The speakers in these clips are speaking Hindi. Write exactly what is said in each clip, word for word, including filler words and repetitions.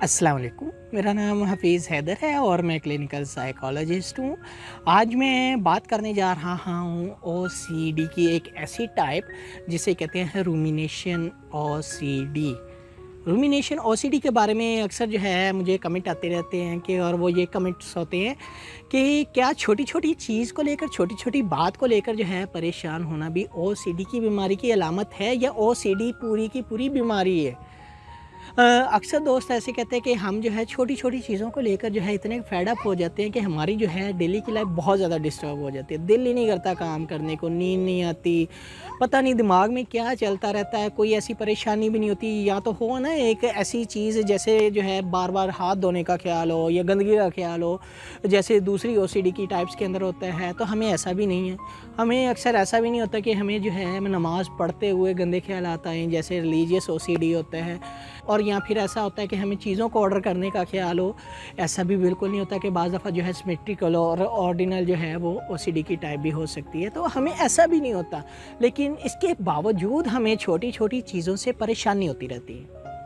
अस्सलाम वालेकुम, मेरा नाम हफीज़ हैदर है और मैं क्लिनिकल साइकोलॉजिस्ट हूँ। आज मैं बात करने जा रहा हूँ ओसीडी की एक ऐसी टाइप जिसे कहते हैं रूमिनेशन ओसीडी। रूमिनेशन ओसीडी के बारे में अक्सर जो है मुझे कमेंट आते रहते हैं कि और वो ये कमेंट्स होते हैं कि क्या छोटी छोटी चीज़ को लेकर, छोटी छोटी बात को लेकर जो है परेशान होना भी ओसीडी की बीमारी की अलामत है या ओसीडी पूरी की पूरी बीमारी है। अक्सर दोस्त ऐसे कहते हैं कि हम जो है छोटी छोटी चीज़ों को लेकर जो है इतने फेड अप हो जाते हैं कि हमारी जो है डेली की लाइफ बहुत ज़्यादा डिस्टर्ब हो जाती है। दिल ही नहीं करता काम करने को, नींद नहीं आती, पता नहीं दिमाग में क्या चलता रहता है। कोई ऐसी परेशानी भी नहीं होती, या तो हो ना एक ऐसी चीज़ जैसे जो है बार बार हाथ धोने का ख्याल हो या गंदगी का ख्याल हो, जैसे दूसरी ओसीडी की टाइप्स के अंदर होता है। तो हमें ऐसा भी नहीं है। हमें अक्सर ऐसा भी नहीं होता कि हमें जो है नमाज़ पढ़ते हुए गंदे ख्याल आता है, जैसे रिलीजियस ओसीडी होता है। और या फिर ऐसा होता है कि हमें चीज़ों को ऑर्डर करने का ख्याल हो। ऐसा भी बिल्कुल नहीं होता कि बाज़ दफ़ा जो है सिमेट्रिकल और ऑर्डिनल जो है वो ओसीडी की टाइप भी हो सकती है। तो हमें ऐसा भी नहीं होता, लेकिन इसके बावजूद हमें छोटी छोटी चीज़ों से परेशानी होती रहती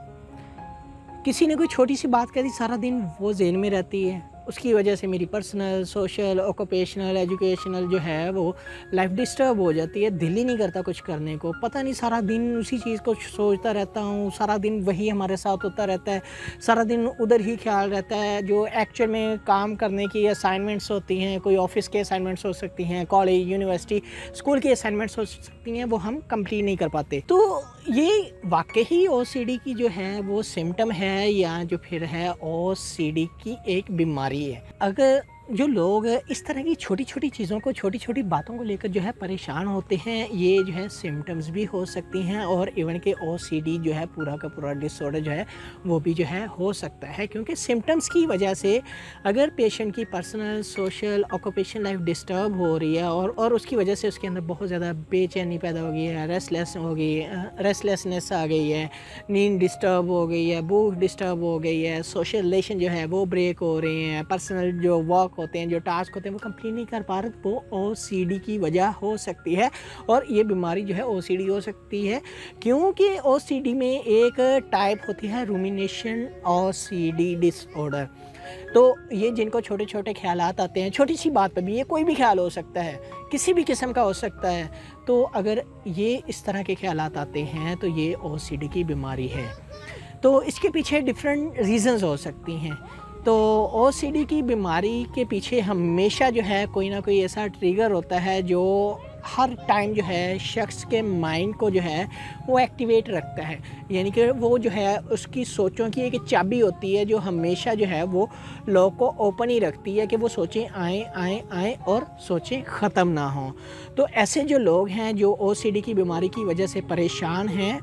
है। किसी ने कोई छोटी सी बात करी, सारा दिन वो ज़हन में रहती है। उसकी वजह से मेरी पर्सनल, सोशल, ऑक्यूपेशनल, एजुकेशनल जो है वो लाइफ डिस्टर्ब हो जाती है। दिल ही नहीं करता कुछ करने को, पता नहीं सारा दिन उसी चीज़ को सोचता रहता हूँ। सारा दिन वही हमारे साथ होता रहता है, सारा दिन उधर ही ख्याल रहता है। जो एक्चुअल में काम करने की असाइनमेंट्स होती हैं, कोई ऑफिस के असाइनमेंट्स हो सकती हैं, कॉलेज, यूनिवर्सिटी, स्कूल की असाइनमेंट्स हो सकती हैं, वो हम कंप्लीट नहीं कर पाते। तो ये वाकई ओसीडी की जो है वो सिम्टम है या जो फिर है ओसीडी की एक बीमारी है। अगर जो लोग इस तरह की छोटी छोटी चीज़ों को, छोटी छोटी बातों को लेकर जो है परेशान होते हैं, ये जो है सिम्टम्स भी हो सकती हैं और इवन के ओसीडी जो है पूरा का पूरा डिसऑर्डर जो है वो भी जो है हो सकता है। क्योंकि सिम्टम्स की वजह से अगर पेशेंट की personal, social, occupation life disturb हो रही है और और उसकी वजह से उसके अंदर बहुत ज़्यादा बेचैनी पैदा हो गई है, रेस्टलेस हो गई रेस्टलेसनेस आ गई है, नींद डिस्टर्ब हो गई है, भूख डिस्टर्ब हो गई है, सोशल रिलेशन जो है वो ब्रेक हो रहे हैं, पर्सनल जो वर्क होते हैं, जो टास्क होते हैं वो कंप्लीट नहीं कर पा रहे, वो ओसीडी की वजह हो सकती है। और ये बीमारी जो है ओसीडी हो सकती है क्योंकि ओसीडी में एक टाइप होती है रूमिनेशन ओसीडी डिसऑर्डर। तो ये जिनको छोटे छोटे ख्यालात आते हैं, छोटी सी बात पर भी, ये कोई भी ख्याल हो सकता है, किसी भी किस्म का हो सकता है। तो अगर ये इस तरह के ख्यालात आते हैं तो ये ओसीडी की बीमारी है। तो इसके पीछे डिफरेंट रीज़न्स हो सकती हैं। तो ओसीडी की बीमारी के पीछे हमेशा जो है कोई ना कोई ऐसा ट्रिगर होता है जो हर टाइम जो है शख्स के माइंड को जो है वो एक्टिवेट रखता है। यानी कि वो जो है उसकी सोचों की एक चाबी होती है जो हमेशा जो है वो लोग को ओपन ही रखती है कि वो सोचें आए आए आए और सोचें ख़त्म ना हो। तो ऐसे जो लोग हैं जो ओसीडी की बीमारी की वजह से परेशान हैं,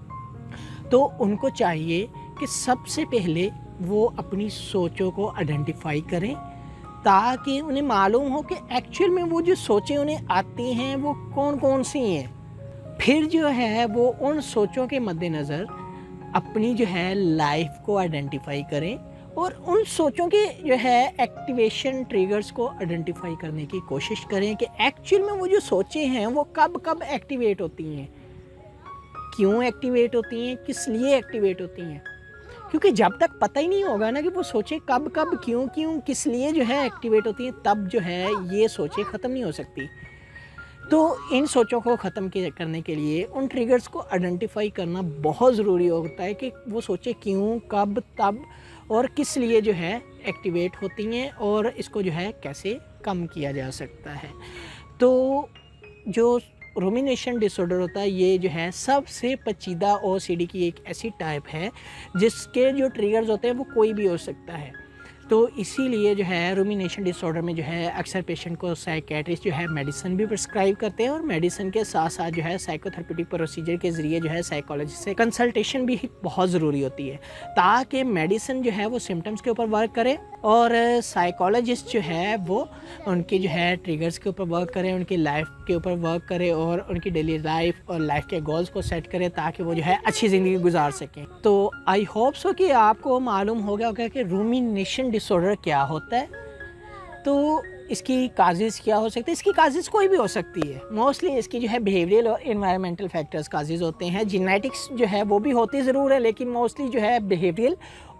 तो उनको चाहिए कि सबसे पहले वो अपनी सोचों को आइडेंटिफाई करें ताकि उन्हें मालूम हो कि एक्चुअल में वो जो सोचें उन्हें आती हैं वो कौन कौन सी हैं। फिर जो है वो उन सोचों के मद्देनज़र अपनी जो है लाइफ को आइडेंटिफाई करें और उन सोचों के जो है एक्टिवेशन ट्रिगर्स को आइडेंटिफाई करने की कोशिश करें कि एक्चुअल में वो जो सोचें हैं वो कब कब एक्टिवेट होती हैं, क्यों एक्टिवेट होती हैं, किस लिए एक्टिवेट होती हैं। क्योंकि जब तक पता ही नहीं होगा ना कि वो सोचें कब कब, क्यों क्यों, किस लिए जो है एक्टिवेट होती हैं, तब जो है ये सोचें ख़त्म नहीं हो सकती। तो इन सोचों को ख़त्म करने के लिए उन ट्रिगर्स को आइडेंटिफाई करना बहुत ज़रूरी होता है कि वो सोचें क्यों, कब, तब और किस लिए जो है एक्टिवेट होती हैं और इसको जो है कैसे कम किया जा सकता है। तो जो रूमिनेशन डिसऑर्डर होता है ये जो है सबसे पेचीदा ओसीडी की एक ऐसी टाइप है जिसके जो ट्रिगर्स होते हैं वो कोई भी हो सकता है। तो इसीलिए जो है रूमिनेशन डिसऑर्डर में जो है अक्सर पेशेंट को साइकेट्रिस्ट जो है मेडिसिन भी प्रिस्क्राइब करते हैं और मेडिसिन के साथ साथ जो है साइकोथेरेप्यूटिक प्रोसीजर के ज़रिए जो है साइकोलॉजिस्ट से कंसल्टेशन भी बहुत ज़रूरी होती है ताकि मेडिसिन जो है वो सिम्टम्स के ऊपर वर्क करे और साइकोलॉजिस्ट जो है वो उनके जो है ट्रिगर्स के ऊपर वर्क करे, उनकी लाइफ के ऊपर वर्क करे और उनकी डेली लाइफ और लाइफ के गोल्स को सेट करे ताकि वो जो है अच्छी ज़िंदगी गुजार सकें। तो आई होप सो कि आपको मालूम हो गया होगा कि रूमिनेशन डिसऑर्डर क्या होता है। तो इसकी काजेज़ क्या हो सकते हैं? इसकी काजेज़ कोई भी हो सकती है। मोस्टली इसकी जो है बिहेवियरल और एनवायरमेंटल फैक्टर्स काजेज़ होते हैं। जेनेटिक्स जो है वो भी होती ज़रूर है, लेकिन मोस्टली जो है बिहेवियरल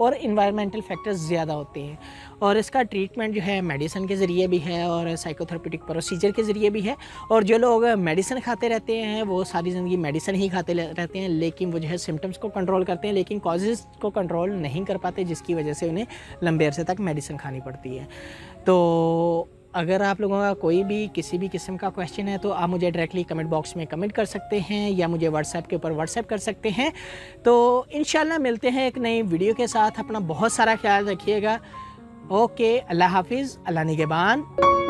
और इन्वायरमेंटल फैक्टर्स ज़्यादा होते हैं। और इसका ट्रीटमेंट जो है मेडिसिन के ज़रिए भी है और साइकोथेरेपेटिक प्रोसीजर के ज़रिए भी है। और जो लोग मेडिसिन खाते रहते हैं वो सारी ज़िंदगी मेडिसिन ही खाते रहते हैं, लेकिन वो जो है सिम्टम्स को कंट्रोल करते हैं लेकिन कॉजेज़ को कंट्रोल नहीं कर पाते, जिसकी वजह से उन्हें लंबे अरसे तक मेडिसिन खानी पड़ती है। तो अगर आप लोगों का कोई भी किसी भी किस्म का क्वेश्चन है तो आप मुझे डायरेक्टली कमेंट बॉक्स में कमेंट कर सकते हैं या मुझे व्हाट्सएप के ऊपर व्हाट्सएप कर सकते हैं। तो इंशाल्लाह मिलते हैं एक नई वीडियो के साथ। अपना बहुत सारा ख्याल रखिएगा। ओके, अल्लाह हाफिज़, अल्लाह निगहबान।